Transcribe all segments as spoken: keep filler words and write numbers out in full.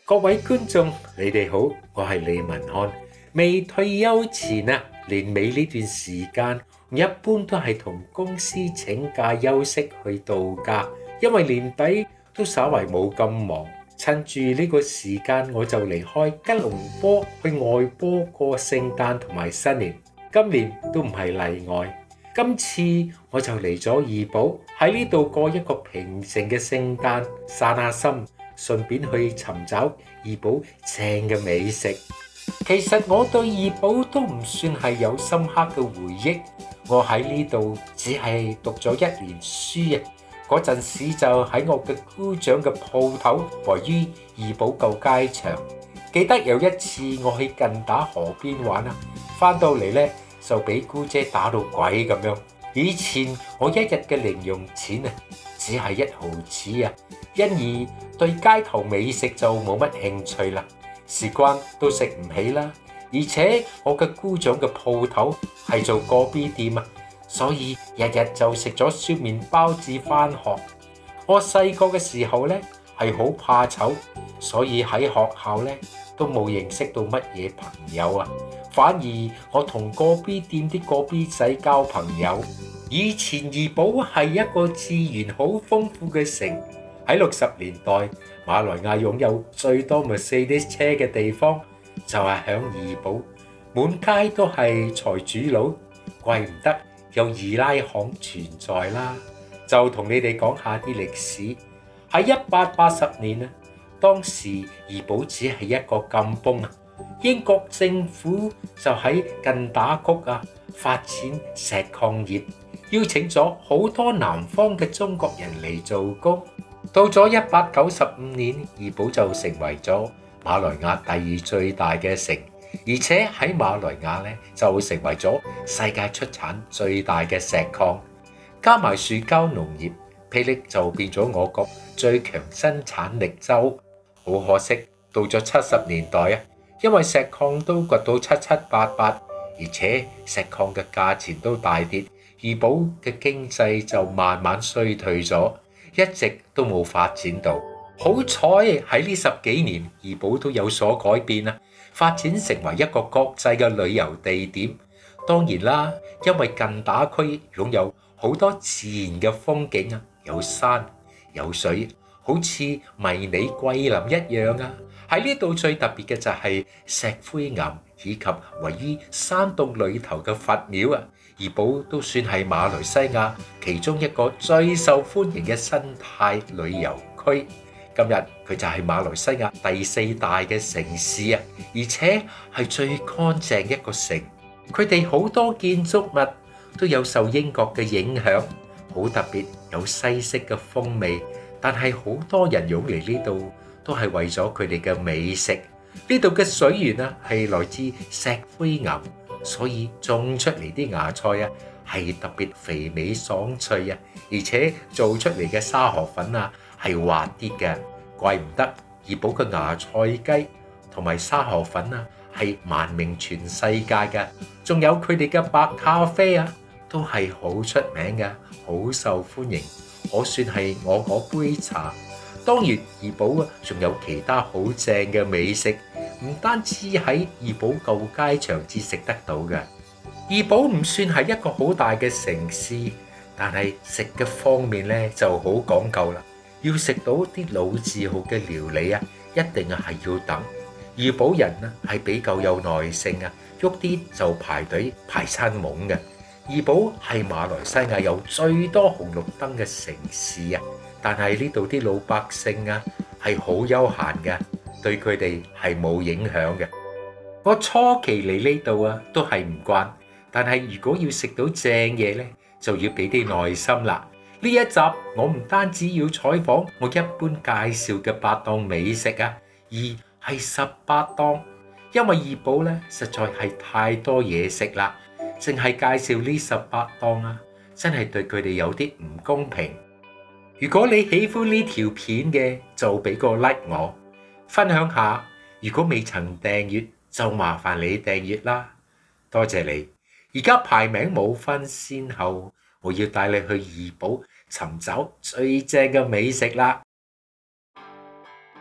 各位觀眾，你哋好，我係李文漢。未退休前啊，年尾呢段時間，我一般都係同公司請假休息去度假，因為年底都稍為冇咁忙。趁住呢個時間，我就離開吉隆坡去外坡過聖誕同埋新年。今年都唔係例外。今次我就嚟咗怡保，喺呢度過一個平靜嘅聖誕，散下心。順便去尋找怡保正嘅美食。其實我對怡保都唔算係有深刻嘅回憶，我喺呢度只係讀咗一年書啊。嗰陣時就喺我嘅姑丈嘅鋪頭，位於怡保舊街場。記得有一次我去近打河邊玩啊，返到嚟呢就俾姑姐打到鬼咁樣。以前我一日嘅零用錢啊，只係一毫子啊，因而對街頭美食就冇乜興趣啦。事關都食唔起啦，而且我嘅姑丈嘅鋪頭係做個 B 店啊，所以日日就食咗燒麵包至返學。我細個嘅時候呢係好怕醜，所以喺學校呢都冇認識到乜嘢朋友啊，反而我同個 B 店啲個 B 仔交朋友。以前怡保係一個資源好豐富嘅城，喺六十年代，馬來亞擁有最多 Mercedes 車嘅地方就係響怡保，滿街都係財主佬，怪唔得有二拉行存在啦。就同你哋講下啲歷史。喺一八八十年啊，當時怡保只係一個禁崩啊，英國政府就喺近打谷啊發展石礦業，邀請咗好多南方嘅中國人嚟做工。到咗一八九十五年，怡保就成為咗馬來亞第二最大嘅城，而且喺馬來亞咧就成為咗世界出產最大嘅石礦，加埋樹膠農業，霹靂就變咗我國最強生產力州。好可惜，到咗七十年代啊，因為石礦都掘到七七八八，而且石礦嘅價錢都大跌，怡保嘅經濟就慢慢衰退咗，一直都冇發展到。好彩喺呢十幾年，怡保都有所改變啦，發展成為一個國際嘅旅遊地點。當然啦，因為近打區擁有好多自然嘅風景啊，有山有水，好似迷你桂林一樣啊。喺呢度最特別嘅就係石灰岩以及位於山洞裏頭嘅佛廟啊。怡保都算係馬來西亞其中一個最受歡迎嘅生態旅遊區。今日佢就係馬來西亞第四大嘅城市啊，而且係最乾淨一個城。佢哋好多建築物都有受英國嘅影響，好特別，有西式嘅風味。但係好多人湧嚟呢度都係為咗佢哋嘅美食。呢度嘅水源啊係來自石灰岩，所以種出嚟啲芽菜啊係特別肥美爽脆啊，而且做出嚟嘅沙河粉啊係滑啲嘅，怪唔得怡保嘅芽菜雞同埋沙河粉啊係聞名全世界嘅。仲有佢哋嘅白咖啡啊都係好出名嘅，好受歡迎，可算係我嗰杯茶。當然怡保啊仲有其他好正嘅美食，唔單止喺怡保舊街場至食得到嘅。怡保唔算係一個好大嘅城市，但係食嘅方面咧就好講究啦。要食到啲老字號嘅料理啊，一定係要等。怡保人啊係比較有耐性啊，喐啲就排隊排餐懵嘅。怡保係馬來西亞有最多紅綠燈嘅城市啊，但係呢度啲老百姓啊係好悠閒嘅，對佢哋係冇影響嘅。我初期嚟呢度啊都係唔慣，但係如果要食到正嘢呢，就要俾啲耐心啦。呢一集我唔單止要採訪我一般介紹嘅八檔美食啊，而係十八檔，因為怡保呢實在係太多嘢食啦，淨係介紹呢十八檔啊，真係對佢哋有啲唔公平。如果你喜歡呢條片嘅，就俾個 like 我，分享下。如果未曾訂閱，就麻煩你訂閱啦，多謝你。而家排名冇分先後，我要帶你去怡保尋找最正嘅美食啦。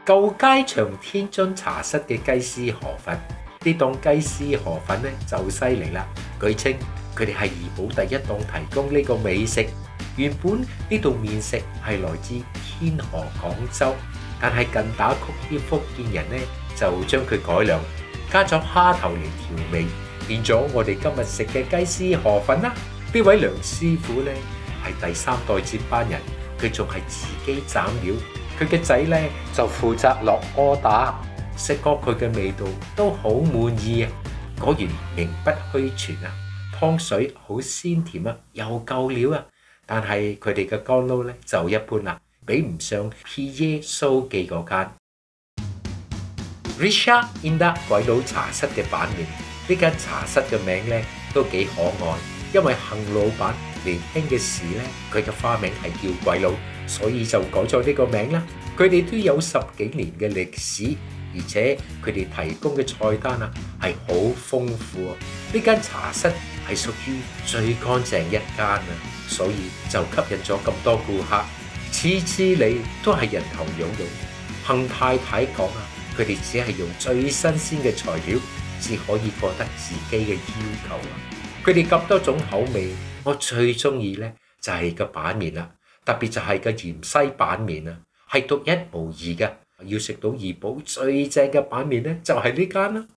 舊街場天津茶室嘅雞絲河粉，呢檔雞絲河粉咧就犀利啦！據稱佢哋係怡保第一檔提供呢個美食。原本呢道麵食係來自天河廣州，但係近打曲啲福建人咧就將佢改良，加咗蝦頭嚟調味，變咗我哋今日食嘅雞絲河粉啦。呢位梁師傅咧係第三代接班人，佢仲係自己斬料，佢嘅仔咧就負責落柯打。食過佢嘅味道都好滿意啊！果然名不虛傳啊！湯水好鮮甜啊，又夠料啊！但係佢哋嘅乾撈咧就一般啦，比唔上皮耶蘇記嗰間。Risha Indah 鬼佬茶室嘅板麵，呢間茶室嘅名咧都幾可愛，因為幸老闆年輕嘅時咧，佢嘅花名係叫鬼佬，所以就改咗呢個名啦。佢哋都有十幾年嘅歷史，而且佢哋提供嘅菜單啊係好豐富啊！呢間茶室係屬於最乾淨一間啊，所以就吸引咗咁多顧客，次次嚟都係人頭湧湧。幸太太講啊，佢哋只係用最新鮮嘅材料，至可以過得自己嘅要求啊！佢哋咁多種口味，我最中意咧就係個板麵啦，特別就係個芫茜板麵啊，係獨一無二嘅。要食到怡保最正嘅板麵咧，就係呢間啦。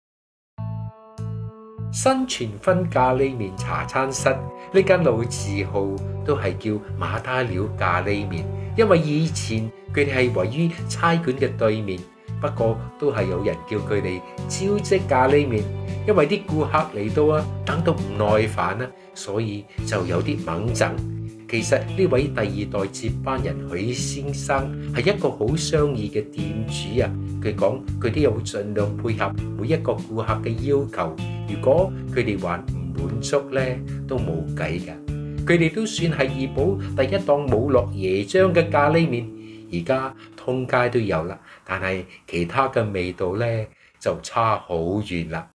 新全芬咖喱麵茶餐室呢間老字號都係叫馬打料咖喱麵，因為以前佢哋係位於差館嘅對面，不過都係有人叫佢哋招積咖喱麵，因為啲顧客嚟到啊，等到唔耐煩啦，所以就有啲猛整。其實呢位第二代接班人許先生係一個好相宜嘅店主啊！佢講佢都有盡量配合每一個顧客嘅要求，如果佢哋還唔滿足咧，都冇計㗎。佢哋都算係怡保第一檔冇落椰漿嘅咖喱麵，而家通街都有啦，但係其他嘅味道咧就差好遠啦。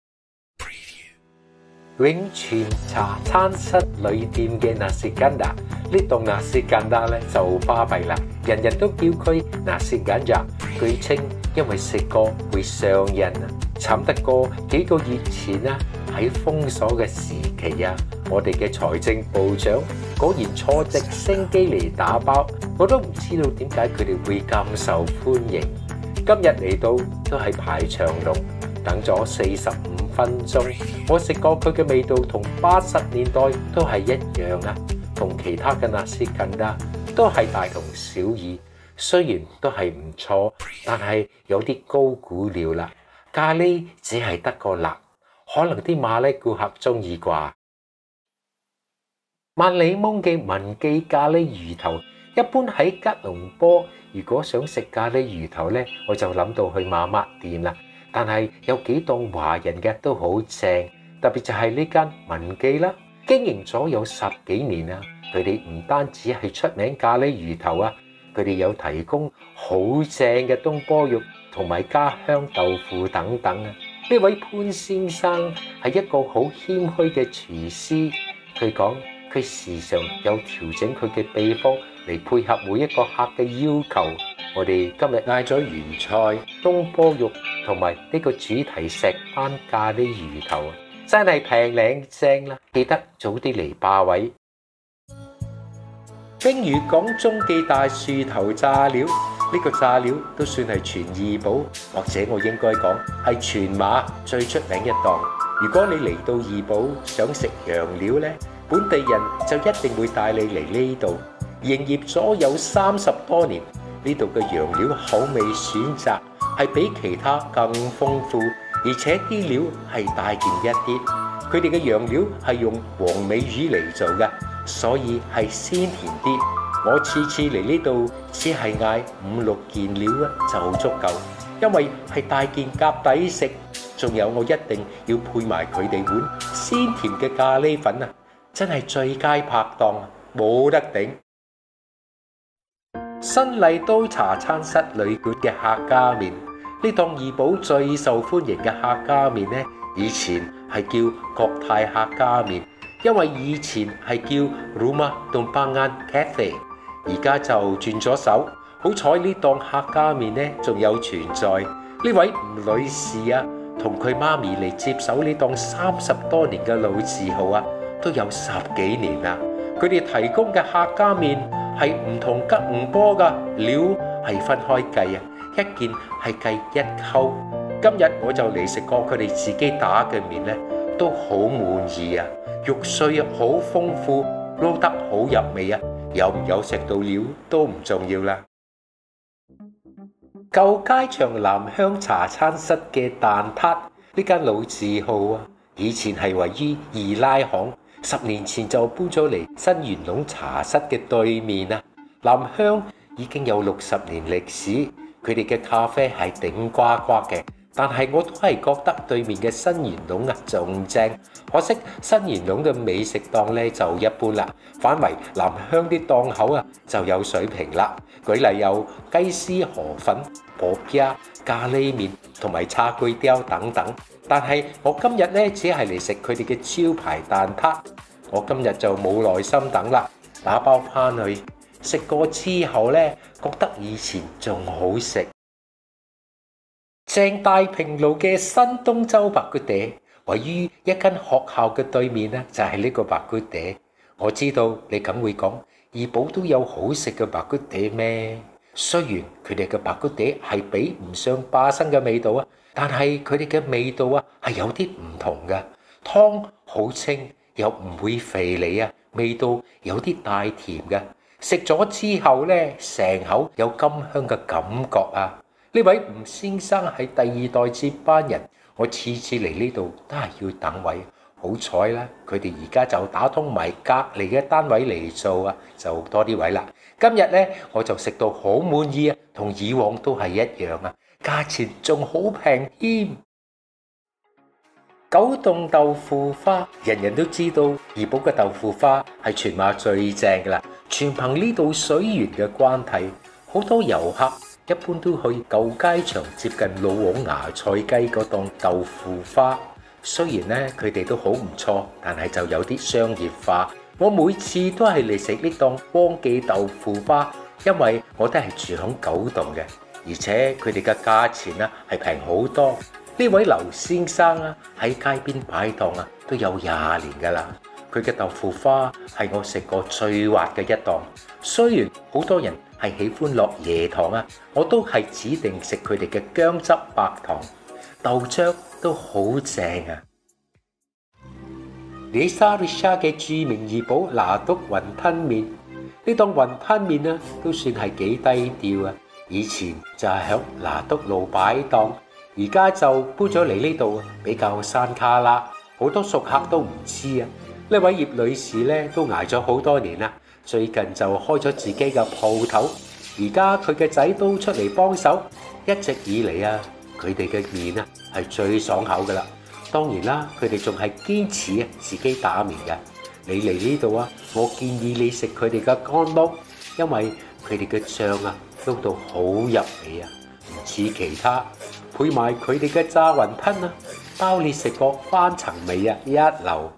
永泉茶餐室裏店嘅納士干達，呢檔納士干達咧就巴閉啦，人人都叫佢納士干達。據稱因為食過會上癮啊，慘得過幾個月前啊，喺封鎖嘅時期啊，我哋嘅財政部長果然坐直升機嚟打包，我都唔知道點解佢哋會咁受歡迎。今日嚟到都係排長龍，等咗四十五分鐘，我食過佢嘅味道同八十年代都係一樣啊，同其他嘅納士干達都係大同小異。雖然都係唔錯，但係有啲高估了啦。咖喱只係得個辣，可能啲馬拉顧客中意啩。萬里蒙嘅文記咖喱魚頭，一般喺吉隆坡，如果想食咖喱魚頭呢，我就諗到去媽媽店啦。但係有幾檔華人嘅都好正，特別就係呢間文記啦，經營咗有十幾年啦。佢哋唔單止係出名咖喱魚頭啊，佢哋有提供好正嘅東坡肉同埋家鄉豆腐等等啊！呢位潘先生係一個好謙虛嘅廚師，佢講佢時常有調整佢嘅秘方嚟配合每一個客嘅要求。我哋今日嗌咗原菜東坡肉同埋呢個主題石斑咖喱魚頭啊，真係平靚正啦！記得早啲嚟霸位。冰魚港中記大樹頭炸料，呢個炸料都算係全怡保，或者我應該講係全馬最出名一檔。如果你嚟到怡保想食洋料呢，本地人就一定會帶你嚟呢度。營業咗有三十多年，呢度嘅洋料口味選擇係比其他更豐富，而且啲料係大件一啲。佢哋嘅洋料係用黃尾魚嚟做嘅，所以係鮮甜啲。我次次嚟呢度只係嗌五六件料啊就足夠，因為係大件夾抵食。仲有我一定要配埋佢哋碗鮮甜嘅咖喱粉啊，真係最佳拍檔啊，冇得頂。新麗都茶餐室旅館嘅客家麵，呢檔怡保最受歡迎嘅客家麵呢，以前係叫國泰客家麵，因為以前係叫 Rumah Tumpangan Cafe， 而家就轉咗手， 好彩呢檔客家麵呢仲有存在。呢位吳女士啊，同佢媽咪嚟接手呢檔三十多年嘅老字號啊，都有十幾年啦。佢哋提供嘅客家麵係唔同吉唔波㗎，料係分開計啊，一件係計一溝。今日我就嚟食過佢哋自己打嘅麵呢，都好滿意啊！肉碎好豐富，撈得好入味啊！有唔有食到料都唔重要啦。舊街場南鄉茶餐室嘅蛋撻呢間老字號啊，以前係位於二拉巷，十年前就搬咗嚟新元隆茶室嘅對面啊。南鄉已經有六十年歷史，佢哋嘅咖啡係頂呱呱嘅。但係我都係覺得對面嘅新元隆啊仲正，可惜新元隆嘅美食檔咧就一般啦，反為南鄉啲檔口啊就有水平啦。舉例有雞絲河粉、薄皮、咖喱麵同埋叉粿條等等。但係我今日咧只係嚟食佢哋嘅招牌蛋撻，我今日就冇耐心等啦，打包翻去食過之後咧，覺得以前仲好食。鄭大平路嘅新東洲白骨嗲，位於一間學校嘅對面呢，就係呢個白骨嗲。我知道你梗會講，怡保都有好食嘅白骨嗲咩？雖然佢哋嘅白骨嗲係比唔上巴生嘅味道啊，但係佢哋嘅味道啊係有啲唔同嘅。湯好清又唔會肥膩啊，味道有啲帶甜嘅。食咗之後呢，成口有甘香嘅感覺啊！呢位吳先生係第二代接班人，我次次嚟呢度都係要等位。好彩啦，佢哋而家就打通埋隔離嘅單位嚟做啊，就多啲位啦。今日呢，我就食到好滿意啊，同以往都係一樣啊，價錢仲好平添。九洞豆腐花，人人都知道怡保嘅豆腐花係全馬最正噶啦，全憑呢度水源嘅關係，好多遊客一般都去舊街場接近老王芽菜雞嗰檔豆腐花。雖然咧佢哋都好唔錯，但係就有啲商業化。我每次都係嚟食呢檔汪記豆腐花，因為我都係住響九洞嘅，而且佢哋嘅價錢啊係平好多。呢位劉先生啊喺街邊擺檔啊都有廿年㗎啦。佢嘅豆腐花係我食過最滑嘅一檔。雖然好多人係喜歡落椰糖啊，我都係指定食佢哋嘅薑汁白糖，豆漿都好正啊！里沙里沙嘅著名怡保拿督雲吞麵，呢檔雲吞麵啊都算係幾低調啊。以前就係響拿督路擺檔，而家就搬咗嚟呢度，比較山卡啦，好多熟客都唔知啊。呢位葉女士咧都捱咗好多年啦，最近就開咗自己嘅鋪頭，而家佢嘅仔都出嚟幫手。一直以嚟啊，佢哋嘅麵啊係最爽口噶啦。當然啦，佢哋仲係堅持啊自己打麵嘅。你嚟呢度啊，我建議你食佢哋嘅乾撈，因為佢哋嘅醬啊撈到好入味啊，唔似其他。配埋佢哋嘅炸雲吞啊，包你食個翻層味啊，一流。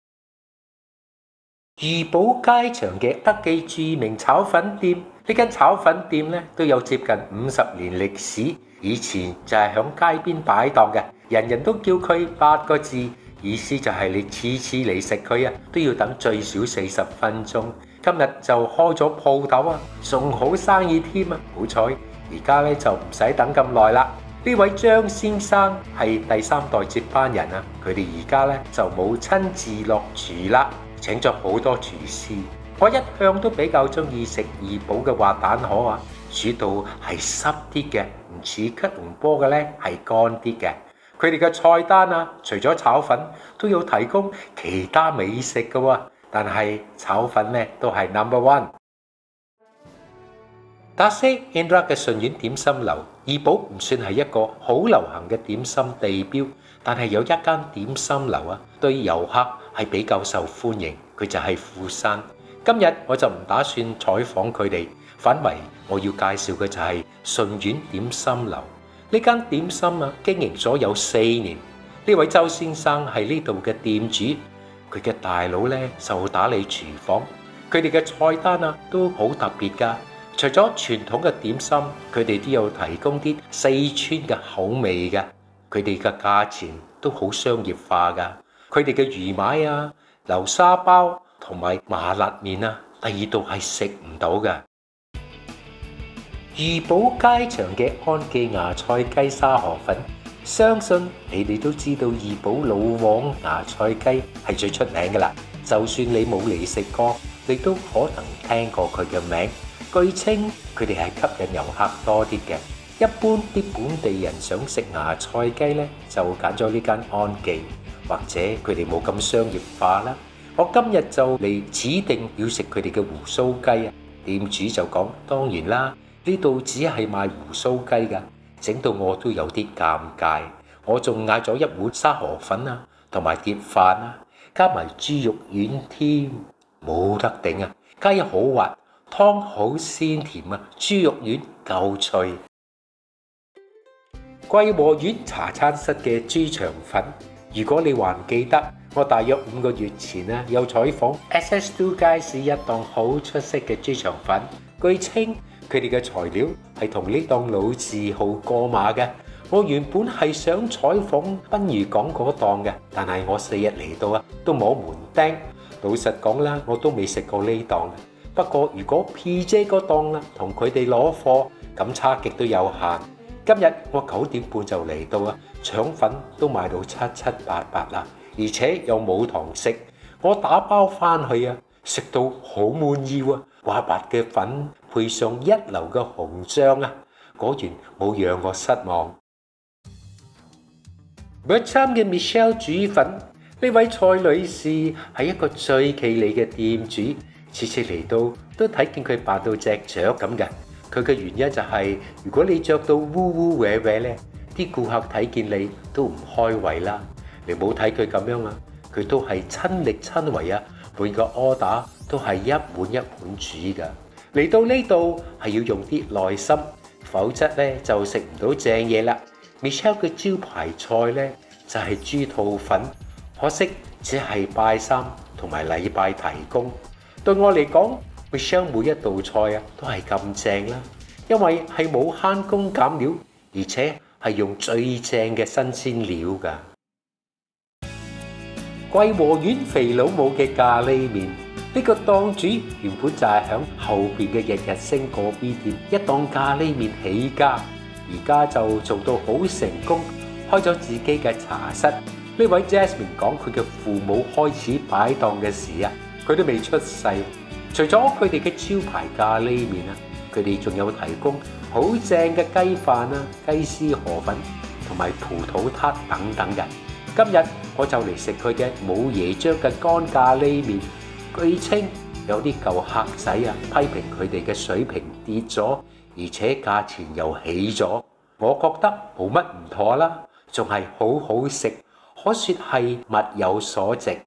怡保街場嘅德記著名炒粉店，呢間炒粉店咧都有接近五十年歷史。以前就係響街邊擺檔嘅，人人都叫佢八個字，意思就係你次次嚟食佢啊，都要等最少四十分鐘。今日就開咗鋪頭啊，仲好生意添啊！好彩而家咧就唔使等咁耐啦。呢位張先生係第三代接班人啊，佢哋而家咧就冇親自落廚啦，請咗好多廚師。我一向都比較中意食怡保嘅滑蛋河啊，煮到係濕啲嘅，唔似吉隆坡嘅咧係乾啲嘅。佢哋嘅菜單啊，除咗炒粉，都有提供其他美食嘅喎，但係炒粉咧都係 number one。達西 Indra 嘅順苑點心樓，怡保唔算係一個好流行嘅點心地標，但係有一間點心樓啊，對遊客係比較受歡迎，佢就係富山。今日我就唔打算採訪佢哋，反為我要介紹嘅就係順苑點心樓。呢間點心啊，經營咗有四年。呢位周先生係呢度嘅店主，佢嘅大佬咧就打理廚房。佢哋嘅菜單啊都好特別㗎， 除咗傳統嘅點心，佢哋都有提供啲四川嘅口味嘅，佢哋嘅價錢都好商業化㗎。佢哋嘅魚買啊、流沙包同埋麻辣麵啊，第二度係食唔到嘅。怡保街場嘅安記芽菜雞沙河粉，相信你哋都知道怡保老王芽菜雞係最出名㗎啦。就算你冇嚟食過，你都可能聽過佢嘅名。據稱佢哋係吸引遊客多啲嘅。一般啲本地人想食芽菜雞呢，就揀咗呢間安記，或者佢哋冇咁商業化啦。我今日就嚟指定要食佢哋嘅胡鬚雞啊！店主就講：當然啦，呢度只係賣胡鬚雞㗎，整到我都有啲尷尬。我仲嗌咗一碗沙河粉啊，同埋碟飯啊，加埋豬肉丸添，冇得頂啊！雞好滑，湯好鮮甜啊，豬肉丸夠脆。桂和苑茶餐室嘅豬腸粉，如果你還記得，我大約五個月前呢有採訪 S S two 街市一檔好出色嘅豬腸粉，據稱佢哋嘅材料係同呢檔老字號過碼嘅。我原本係想採訪賓如港嗰檔嘅，但係我四日嚟到啊，都摸門釘。老實講啦，我都未食過呢檔。不過如果 P J 嗰檔啦，同佢哋攞貨，咁差極都有限。今日我九點半就嚟到啊，腸粉都賣到七七八八啦，而且又冇糖食。我打包翻去啊，食到好滿意喎，滑滑嘅粉配上一流嘅紅醬啊，果然冇讓我失望。Bertam 嘅 Michelle 煮粉，呢位蔡女士係一個最企理嘅店主，次次嚟到都睇見佢扮到隻雀咁嘅。佢嘅原因就係、是，如果你着到烏烏歪歪咧，啲顧客睇見你都唔開胃啦。你冇睇佢咁樣啊，佢都係親力親為啊，每個 order 都係一碗一碗煮㗎。嚟到呢度係要用啲耐心，否則咧就食唔到正嘢啦。Michelle 嘅招牌菜咧就係、是、豬肚粉，可惜只係拜三同埋禮拜提供。對我嚟講，Michelle 每一道菜啊都係咁正啦，因為係冇慳工減料，而且係用最正嘅新鮮料㗎。桂和苑肥佬母嘅咖喱麵，呢、這個檔主原本就係響後邊嘅日日星嗰邊店一檔咖喱麵起家，而家就做到好成功，開咗自己嘅茶室。呢位 Jasmine 講佢嘅父母開始擺檔嘅時啊，佢都未出世。除咗佢哋嘅招牌咖喱麵啊，佢哋仲有提供好正嘅雞飯啊、雞絲河粉同埋葡萄撻等等嘅。今日我就嚟食佢嘅冇椰漿嘅乾咖喱麵。據稱有啲舊客仔啊批評佢哋嘅水平跌咗，而且價錢又起咗。我覺得冇乜唔妥啦，仲係好好食，可說係物有所值。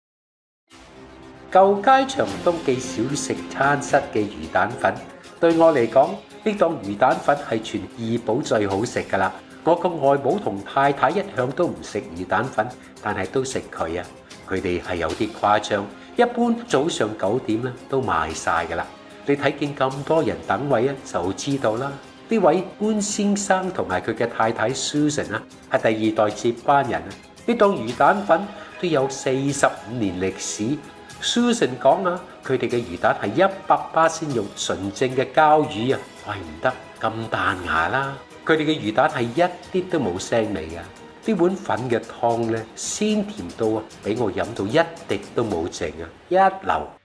舊街場東記小食餐室嘅魚蛋粉，對我嚟講，呢檔魚蛋粉係全怡保最好食㗎啦。我個外母同太太一向都唔食魚蛋粉，但係都食佢啊。佢哋係有啲誇張，一般早上九點咧都賣晒㗎啦。你睇見咁多人等位啊，就知道啦。呢位官先生同埋佢嘅太太 Susan 啊，係第二代接班人啊。呢檔魚蛋粉都有四十五年歷史。Susan 講啊，佢哋嘅魚蛋係一百巴仙用純正嘅膠魚啊，怪唔得咁彈牙啦。佢哋嘅魚蛋係一啲都冇腥味㗎。呢碗粉嘅湯咧，鮮甜到啊，俾我飲到一滴都冇剩啊，一流。